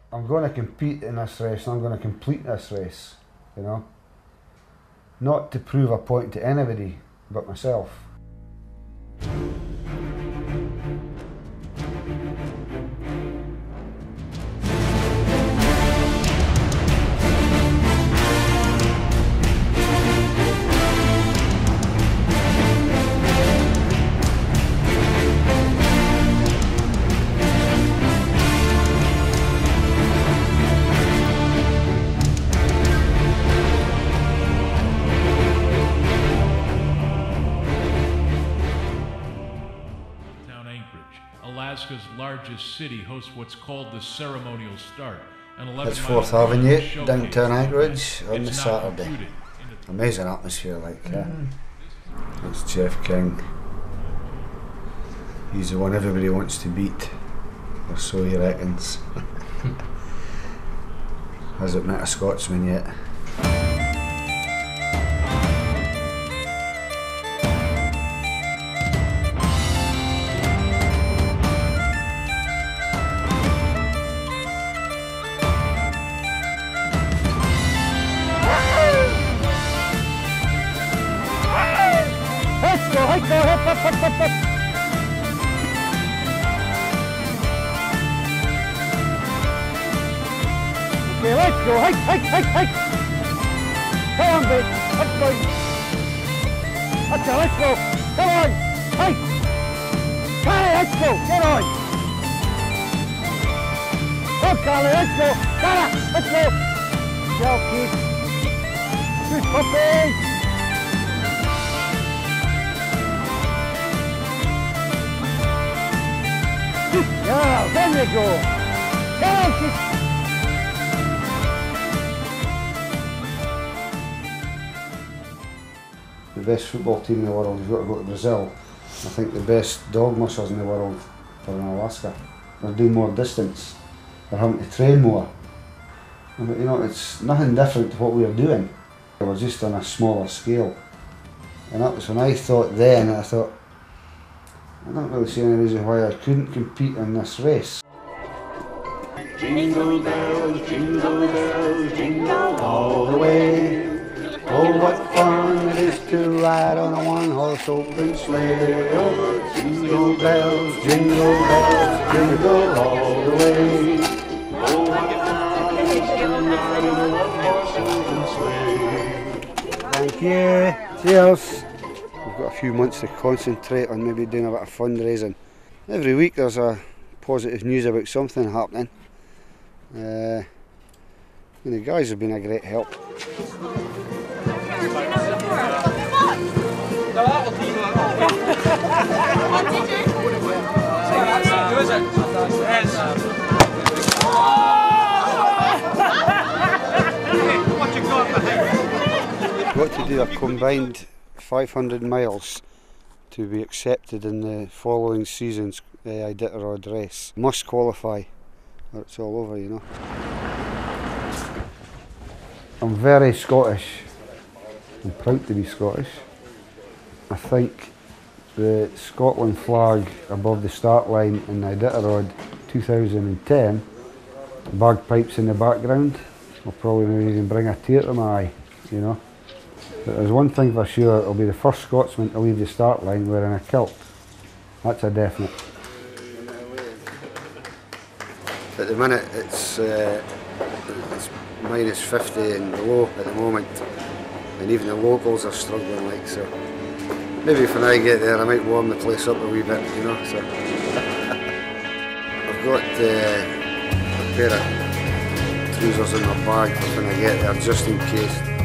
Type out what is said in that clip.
I'm going to compete in this race and I'm going to complete this race, you know. Not to prove a point to anybody but myself. Alaska's largest city hosts what's called the ceremonial start. It's 4th Avenue, downtown Anchorage, on the Saturday. Amazing atmosphere, like, yeah. It's Jeff King. He's the one everybody wants to beat, or so he reckons. Hasn't met a Scotsman yet. Okay, let's go, hike! Come on, babe, let's go. Okay, let's go, come on, hike! Carly, let's go, get on! Come, Carly, let's go, Carla, let's go! Go, Keith. Good puppy! Yeah, there you go! Come on, Keith! The best football team in the world, you've got to go to Brazil. I think the best dog mushers in the world are in Alaska. They're doing more distance, they're having to train more. But, you know, it's nothing different to what we are doing. We're just on a smaller scale. And that was when I thought then, I thought, I don't really see any reason why I couldn't compete in this race. Jingle bells, jingle all the way. Oh, what fun it is to ride on a one-horse open sleigh. Oh, jingle bells, jingle all the way. Oh, what fun it is to ride on a one-horse open sleigh. Thank you. Cheers. We've got a few months to concentrate on maybe doing a bit of fundraising. Every week there's a positive news about something happening. And the guys have been a great help. We've got to do a combined 500 miles to be accepted in the following season's Iditarod race. Must qualify or it's all over, you know. I'm very Scottish. I'm proud to be Scottish. I think the Scotland flag above the start line in Iditarod 2010, bagpipes in the background, will probably maybe even bring a tear to my eye, you know. But there's one thing for sure, I'll be the first Scotsman to leave the start line wearing a kilt. That's a definite. At the minute it's minus 50 and below at the moment, and even the locals are struggling, like, so maybe if I get there I might warm the place up a wee bit, you know. So I've got a pair of trousers in my bag for when I get there, just in case.